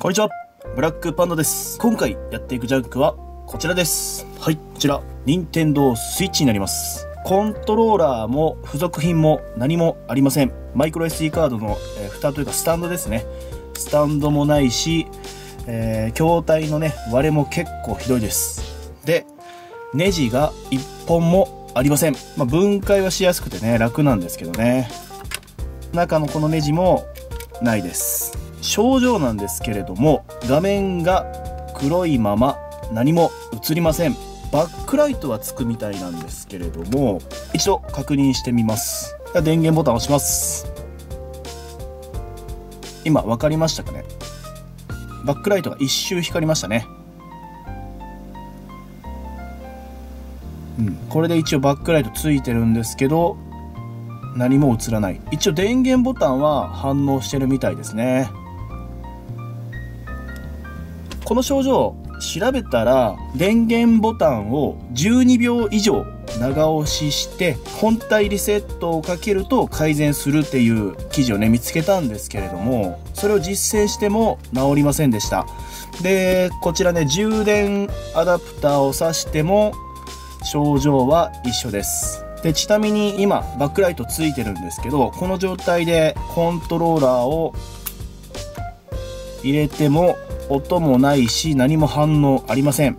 こんにちは、ブラックパンダです。今回やっていくジャンクはこちらです。はい、こちら、任天堂スイッチになります。コントローラーも付属品も何もありません。マイクロ SD カードの、蓋というかスタンドですね。スタンドもないし、筐体のね、割れも結構ひどいです。で、ネジが1本もありません。分解はしやすくてね、楽なんですけどね。中のこのネジもないです。症状なんですけれども、画面が黒いまま何も映りません。バックライトはつくみたいなんですけれども、一度確認してみます。電源ボタンを押します。今分かりましたかね。バックライトが一周光りましたね。これで一応バックライトついてるんですけど、何も映らない。一応電源ボタンは反応してるみたいですね。この症状調べたら、電源ボタンを12秒以上長押しして本体リセットをかけると改善するっていう記事をね見つけたんですけれども、それを実践しても治りませんでした。で、こちらね、充電アダプターを挿しても症状は一緒です。で、ちなみに今バックライトついてるんですけど、この状態でコントローラーを入れても音もないし何も反応ありません。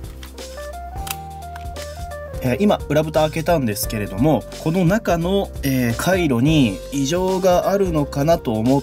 今裏蓋開けたんですけれども、この中の、回路に異常があるのかなと思って、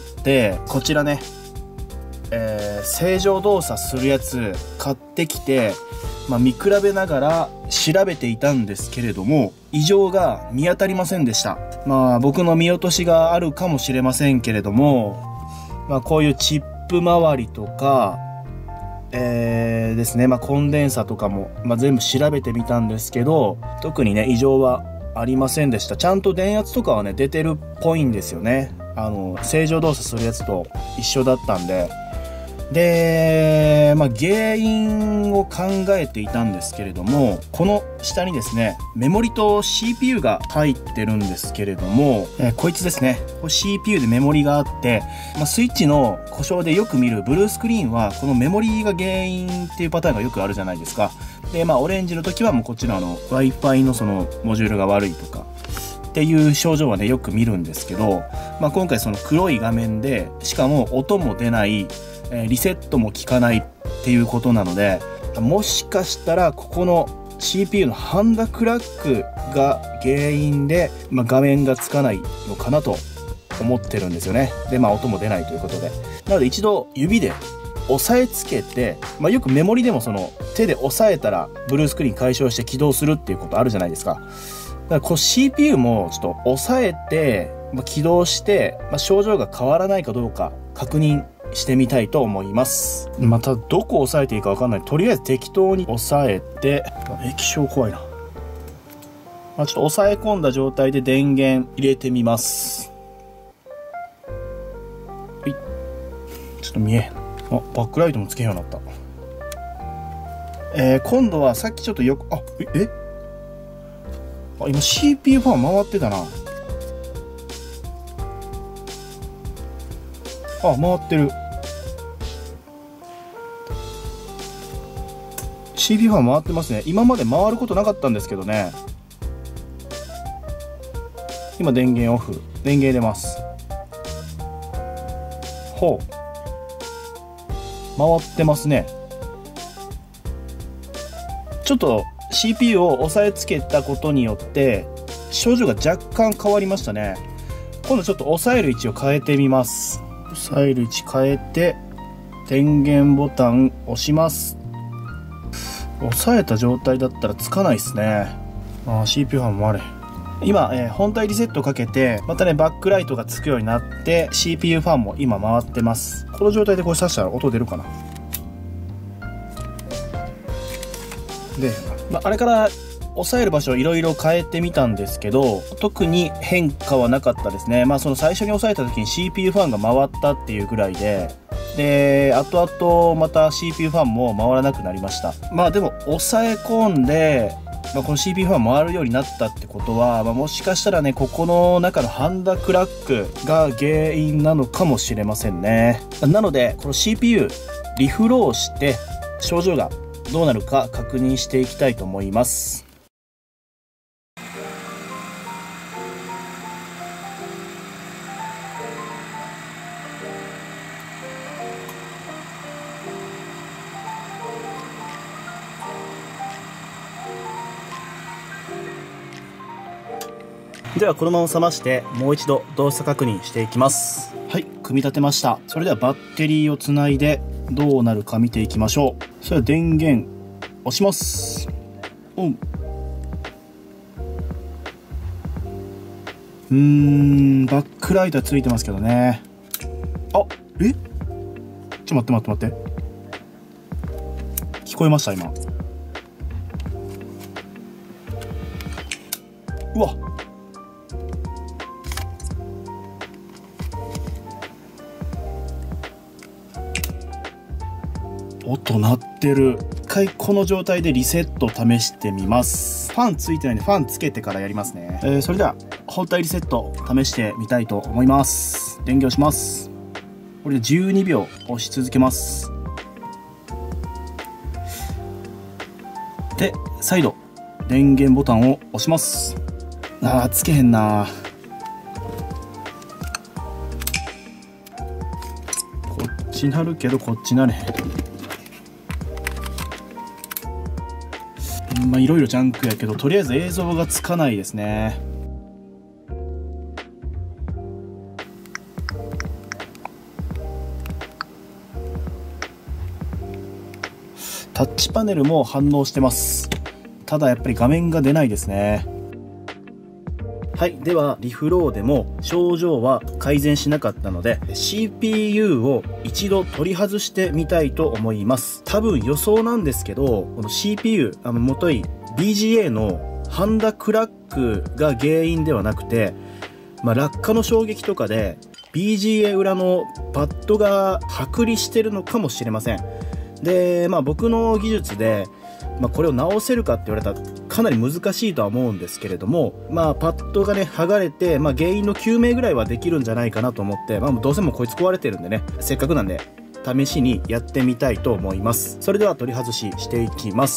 こちらね、正常動作するやつ買ってきて、見比べながら調べていたんですけれども、異常が見当たりませんでした。僕の見落としがあるかもしれませんけれども、こういうチップ周りとか、ですね、コンデンサとかも、全部調べてみたんですけど、特にね、異常はありませんでした。ちゃんと電圧とかはね、出てるっぽいんですよね。正常動作するやつと一緒だったんで。で、原因を考えていたんですけれども、この下にですね、メモリと CPU が入ってるんですけれども、こいつですね、CPU でメモリがあって、スイッチの故障でよく見るブルースクリーンは、このメモリが原因っていうパターンがよくあるじゃないですか。で、オレンジの時はもうこっちのWi-Fi のそのモジュールが悪いとか、っていう症状はね、よく見るんですけど、今回その黒い画面で、しかも音も出ない、リセットも効かないっていうことなので、もしかしたらここの CPU のハンダクラックが原因で、画面がつかないのかなと思ってるんですよね。で、音も出ないということで。なので一度指で押さえつけて、よくメモリでもその手で押さえたらブルースクリーン解消して起動するっていうことあるじゃないですか。だからこう CPU もちょっと押さえて、起動して、症状が変わらないかどうか確認してみたいと思います。またどこを押さえていいか分かんない。とりあえず適当に押さえて、液晶怖いな。ちょっと押さえ込んだ状態で電源入れてみます。はい。ちょっと見えへん。バックライトもつけへんようになった。今度はさっきちょっと今 CPU ファン回ってたな。回ってる。CPU ファン回ってますね。今まで回ることなかったんですけどね。今電源オフ。電源入れます。回ってますね。ちょっと CPU を押さえつけたことによって症状が若干変わりましたね。今度ちょっと押さえる位置を変えてみます。押さえる位置変えて電源ボタン押します。押さえた状態だったらつかないですね。CPU ファンもあれ。今、本体リセットかけてまたねバックライトがつくようになって CPU ファンも今回ってます。この状態でこれ刺したら音出るかな。で、あれから押さえる場所をいろいろ変えてみたんですけど、特に変化はなかったですね。その最初に押さえた時に CPU ファンが回ったっていうぐらいで、後々また CPU ファンも回らなくなりました。でも押さえ込んでこの CPU ファン回るようになったってことは、もしかしたらね、ここの中のハンダクラックが原因なのかもしれませんね。なので、この CPU リフローして症状がどうなるか確認していきたいと思います。ではこのまま冷ましてもう一度動作確認していきます。はい、組み立てました。それではバッテリーをつないでどうなるか見ていきましょう。それでは電源押します。オン。バックライトついてますけどね。あ、え？ちょっと待って。聞こえました今。うわ。音鳴ってる。一回この状態でリセット試してみます。ファンついてないんでファンつけてからやりますね。それでは本体リセット試してみたいと思います。電源をします。これで12秒押し続けます。で再度電源ボタンを押します。つけへんな。こっちなるけどこっちなれへん。いろいろジャンクやけど、とりあえず映像がつかないですね。タッチパネルも反応してます。ただやっぱり画面が出ないですね。はい、ではリフローでも症状は改善しなかったので CPU を一度取り外してみたいと思います。多分予想なんですけど、この CPU 元い BGA のハンダクラックが原因ではなくて、落下の衝撃とかで BGA 裏のパッドが剥離してるのかもしれません。で、僕の技術でこれを直せるかって言われたらかなり難しいとは思うんですけれども、パッドがね剥がれて、原因の究明ぐらいはできるんじゃないかなと思って、どうせもこいつ壊れてるんでね、せっかくなんで試しにやってみたいと思います。それでは取り外ししていきます。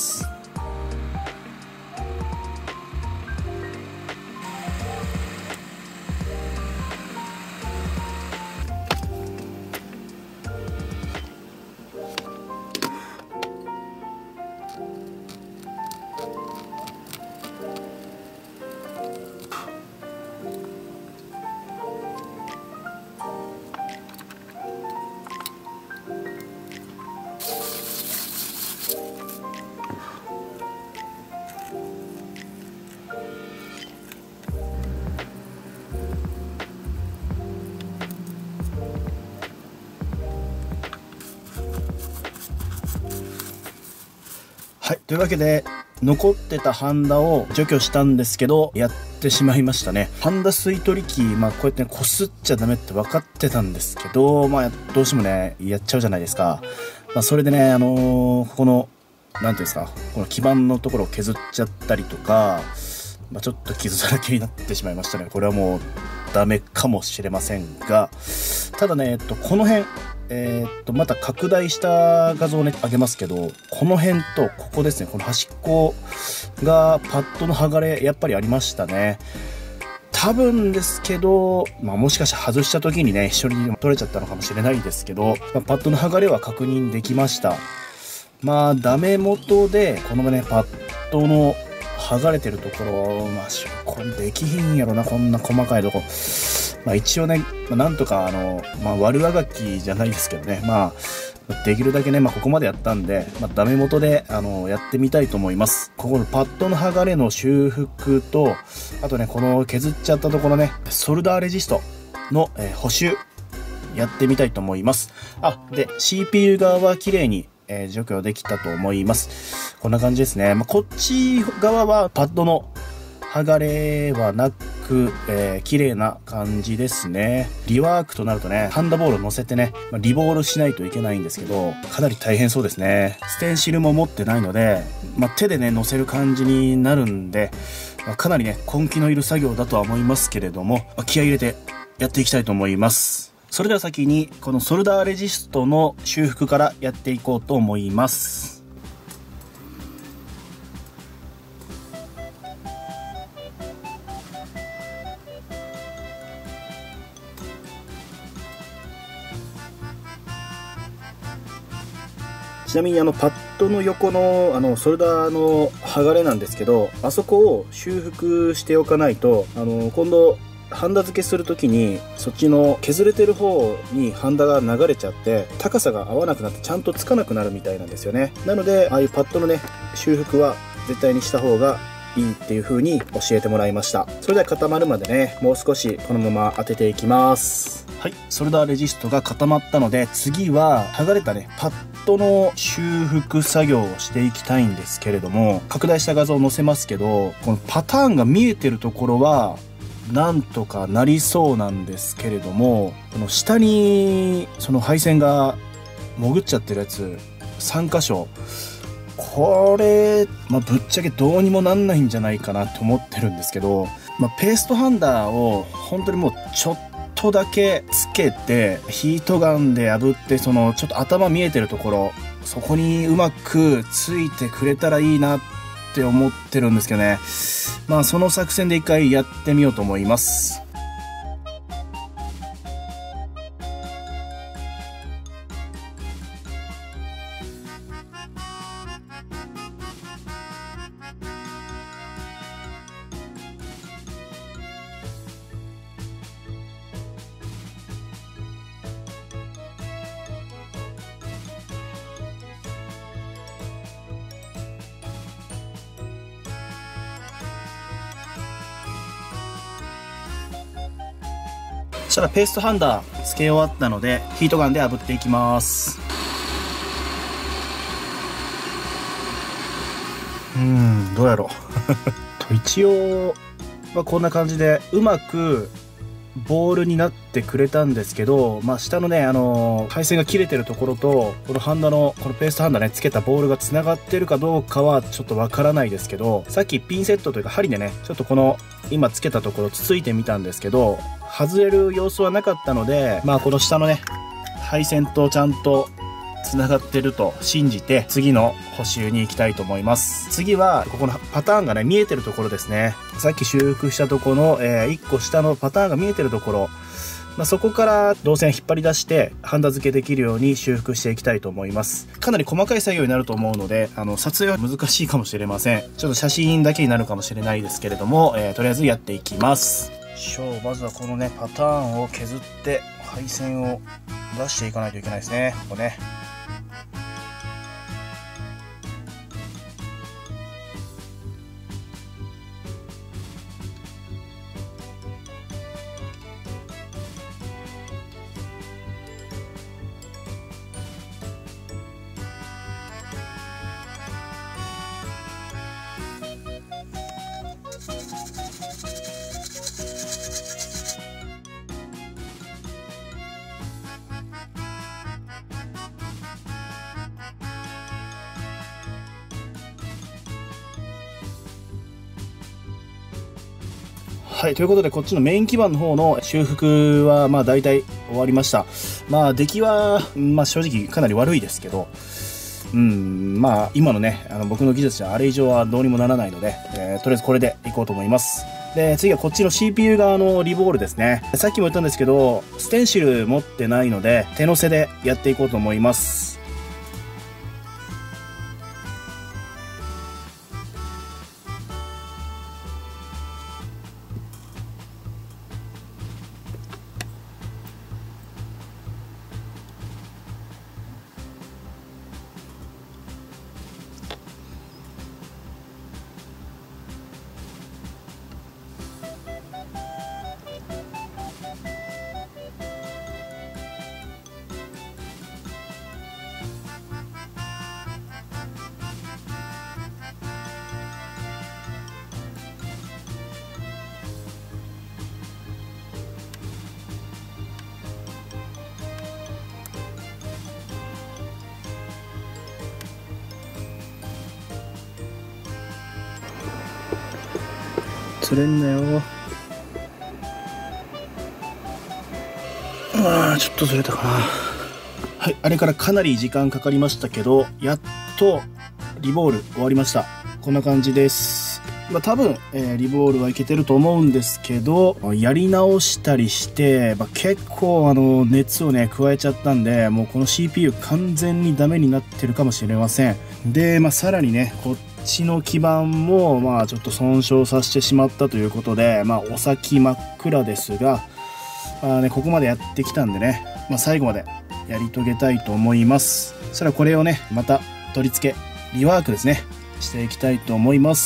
はい、というわけで残ってたハンダを除去したんですけど、やってしまいましたね。ハンダ吸い取り機、こうやってね、こすっちゃダメって分かってたんですけど、どうしてもね、やっちゃうじゃないですか。それでね、ここの、なんていうんですか、この基板のところを削っちゃったりとか、ちょっと傷だらけになってしまいましたね。これはもうダメかもしれませんが、ただね、この辺、また拡大した画像をね、上げますけど、この辺とここですね、この端っこがパッドの剥がれ、やっぱりありましたね。多分ですけど、もしかしたら外した時にね、一緒に取れちゃったのかもしれないですけど、パッドの剥がれは確認できました。ダメ元で、このね、パッドの剥がれてるところ、これできひんやろな、こんな細かいとこ。一応ね、なんとか悪あがきじゃないですけどね、できるだけね、ここまでやったんで、ダメ元でやってみたいと思います。ここのパッドの剥がれの修復と、あとね、この削っちゃったところね、ソルダーレジストの、補修やってみたいと思います。で CPU 側は綺麗に除去できたと思います。こんな感じですね。こっち側はパッドの剥がれはなくく、綺麗な感じですね。リワークとなるとね、ハンダボールを乗せてね、リボールしないといけないんですけど、かなり大変そうですね。ステンシルも持ってないので、手でね、乗せる感じになるんで、かなりね、根気のいる作業だとは思いますけれども、気合い入れてやっていきたいと思います。それでは先に、このソルダーレジストの修復からやっていこうと思います。ちなみにパッドの横のソルダーの剥がれなんですけど、あそこを修復しておかないと、今度ハンダ付けする時にそっちの削れてる方にハンダが流れちゃって高さが合わなくなってちゃんとつかなくなるみたいなんですよね。なのでああいうパッドのね修復は絶対にした方がいいっていう風に教えてもらいました。それでは固まるまでね、もう少しこのまま当てていきます。はい、ソルダーレジストが固まったので、次は剥がれたねパッドの修復作業をしていきたいんですけれども、拡大した画像を載せますけど、このパターンが見えてるところはなんとかなりそうなんですけれども、この下にその配線が潜っちゃってるやつ3箇所、これ、ぶっちゃけどうにもなんないんじゃないかなって思ってるんですけど、ペーストハンダーを本当にもうちょっとだけつけてヒートガンで炙って、そのちょっと頭見えてるところ、そこにうまくついてくれたらいいなって思ってるんですけどね。その作戦で一回やってみようと思います。そしたらペーストハンダーつけ終わったのでヒートガンで炙っていきます。どうやろう一応、こんな感じでうまくボールになってくれたんですけど、下のね配線が切れてるところとこのハンダのこのペーストハンダねつけたボールがつながってるかどうかはちょっとわからないですけど、さっきピンセットというか針でねちょっとこの今つけたところつついてみたんですけど、外れる様子はなかったので、この下のね配線とちゃんとつながってると信じて次の補修に行きたいと思います。次はここのパターンがね見えてるところですね。さっき修復したところの、1個下のパターンが見えてるところ、そこから導線引っ張り出してハンダ付けできるように修復していきたいと思います。かなり細かい作業になると思うので撮影は難しいかもしれません。ちょっと写真だけになるかもしれないですけれども、とりあえずやっていきます。まずはこのねパターンを削って配線を出していかないといけないですね。ここね。はい、ということでこっちのメイン基板の方の修復は大体終わりました。出来は正直かなり悪いですけど、今のね僕の技術じゃあれ以上はどうにもならないので、とりあえずこれでいこうと思います。で次はこっちの CPU 側のリボールですね。さっきも言ったんですけどステンシル持ってないので手乗せでやっていこうと思います。 ずれんなよ。ちょっとずれたかな。はい、あれからかなり時間かかりましたけど、やっとリボール終わりました。こんな感じです。多分、リボールはいけてると思うんですけど、やり直したりして、結構熱をね、加えちゃったんで、もうこの CPU 完全にダメになってるかもしれません。で、さらにね、こっちの基板も、ちょっと損傷させてしまったということで、お先真っ暗ですが、ここまでやってきたんでね、最後までやり遂げたいと思います。そしたらこれをね、また取り付け、リワークですね、していきたいと思います。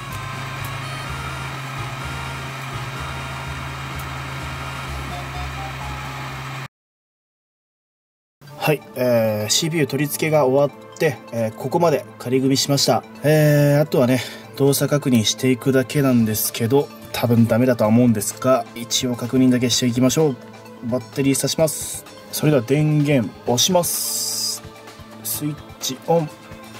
はい、CPU 取り付けが終わって、ここまで仮組みしました。あとはね、動作確認していくだけなんですけど、多分ダメだとは思うんですが、一応確認だけしていきましょう。バッテリー挿します。それでは電源押します。スイッチオン。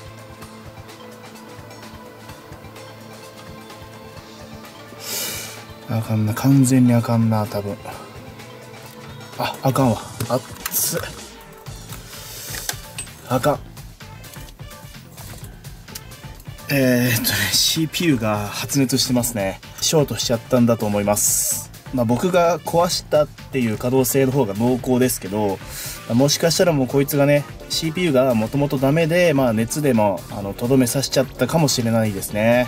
あかんな、完全にあかんな、多分。あかんわ。熱っ。あかん。CPU が発熱してますね。ショートしちゃったんだと思います。僕が壊したっていう可能性の方が濃厚ですけど、もしかしたらもうこいつがね、CPU がもともとダメで、熱でもとどめさせちゃったかもしれないですね。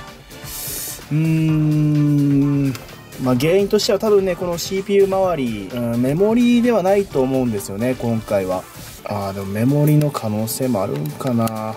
原因としては多分ね、この CPU 周り、メモリではないと思うんですよね、今回は。でもメモリの可能性もあるんかな。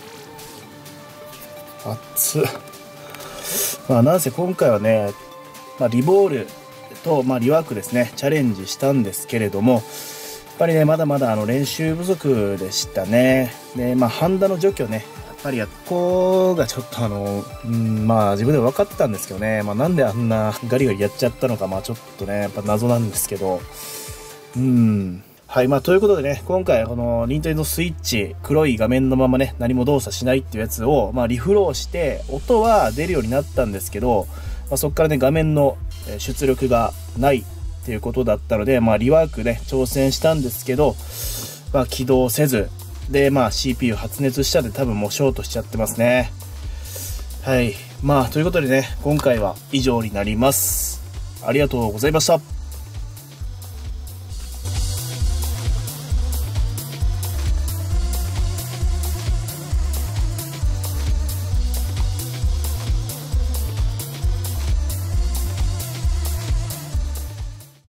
熱っ。なんせ今回はね、リボールと、リワークですね、チャレンジしたんですけれども、やっぱりね、まだまだ練習不足でしたね。で、ハンダの除去ね、やっぱりここがちょっと自分でも分かってたんですけどね、なんであんなガリガリやっちゃったのか、ちょっとね、やっぱ謎なんですけど、はい、ということでね、今回この任天堂スイッチ、黒い画面のままね、何も動作しないっていうやつを、リフローして、音は出るようになったんですけど、そこからね、画面の出力がないっていうことだったので、リワークね、挑戦したんですけど、起動せず、で、CPU 発熱したんで多分もうショートしちゃってますね。はい。ということでね、今回は以上になります。ありがとうございました。